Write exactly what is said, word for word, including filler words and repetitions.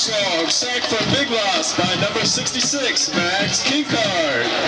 song, sacked for Big Loss by number sixty-six, Max Kinkard.